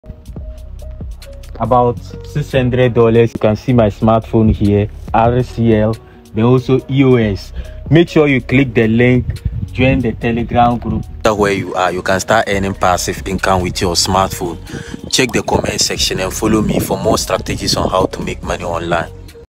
about $600. You can see my smartphone here, RCL, then also EOS. Make sure you click the link, join the Telegram group. Where you are, you can start earning passive income with your smartphone. Check the comment section and follow me for more strategies on how to make money online.